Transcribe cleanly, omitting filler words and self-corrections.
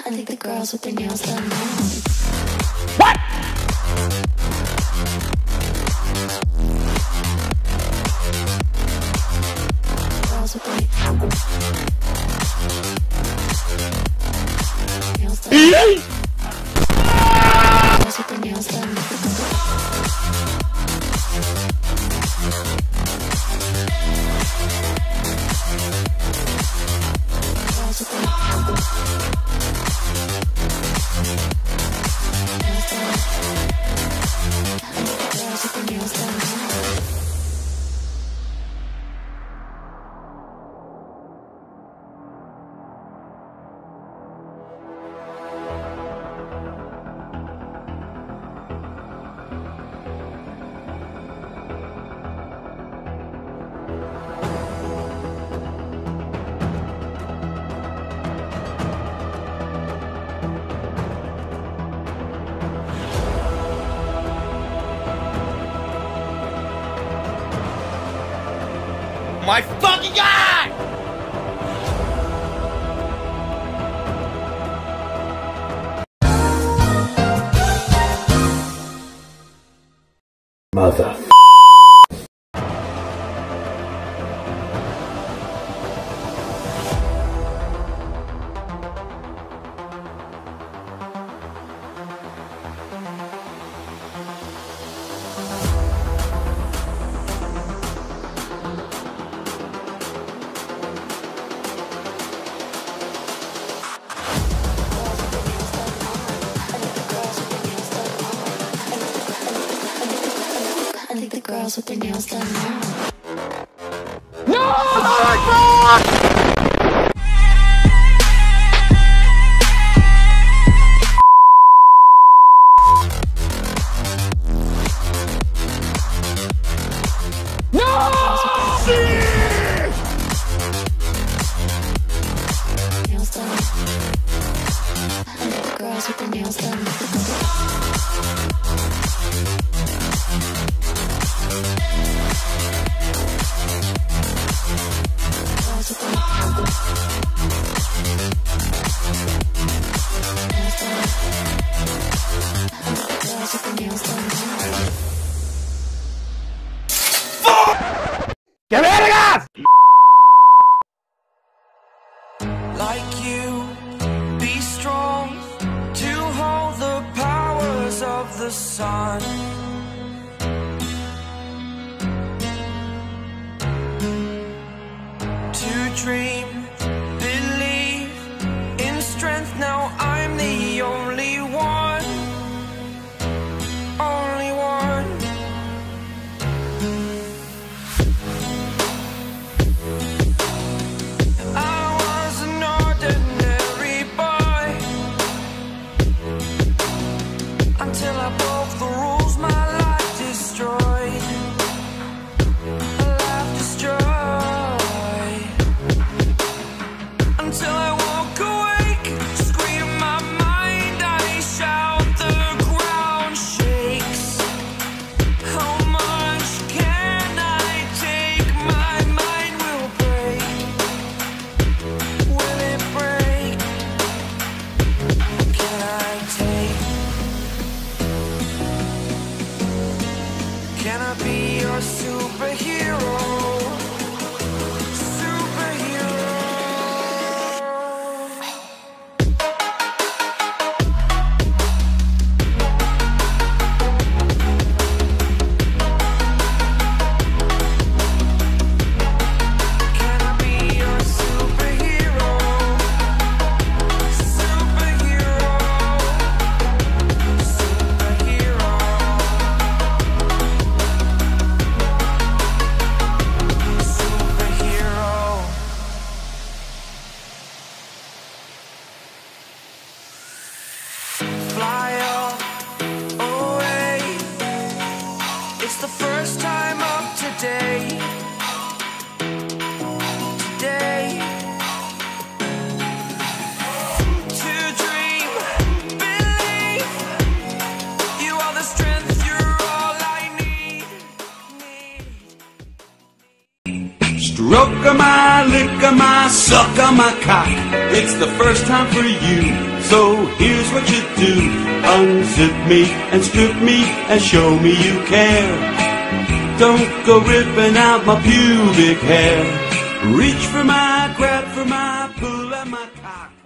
I think the girls with their nails done now. What? Girls with their nails done. Girls with their nails done. My fucking God! Mother. I think the girls with their nails done now. No! Oh my God! Nails done. I think the girls with their nails done. Get rid of us! Like you, be strong to hold the powers of the sun. To dream, believe in strength. Now I'm the only one, only one. I was an ordinary boy until I broke the rules. My life destroyed, a life destroyed. Until I walk awake, scream my mind, I shout, the ground shakes. How much can I take? My mind will break. Will it break? Can I take? Can I be your superhero? Fly away. It's the first time of today. Today. To dream, believe. You are the strength, you're all I need. Stroke my, lick my, suck my cock. It's the first time for you. So here's what you do. Unzip me and strip me and show me you care. Don't go ripping out my pubic hair. Reach for my, grab for my, pull at my cock.